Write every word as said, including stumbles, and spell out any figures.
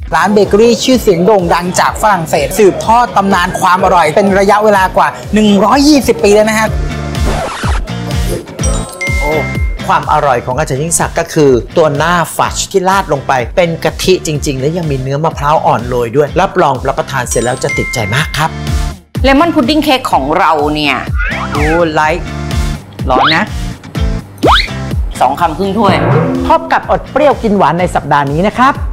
ร้านเบเกอรี่ชื่อเสียงโด่งดังจากฝรั่งเศสสืบทอดตำนานความอร่อยเป็นระยะเวลากว่าหนึ่งร้อยยี่สิบปีแล้วนะฮะโอ้ความอร่อยของอาจารย์ยิ่งศักดิ์ก็คือตัวหน้าฟัชที่ราดลงไปเป็นกะทิจริงๆและยังมีเนื้อมะพร้าวอ่อนโรยด้วยรับรองรับประทานเสร็จแล้วจะติดใจมากครับเลมอนพุดดิ้งเค้กของเราเนี่ยโอ้ไลท์ร้อนนะสองคำครึ่งถ้วยพบกับอดเปรี้ยวกินหวานในสัปดาห์นี้นะครับ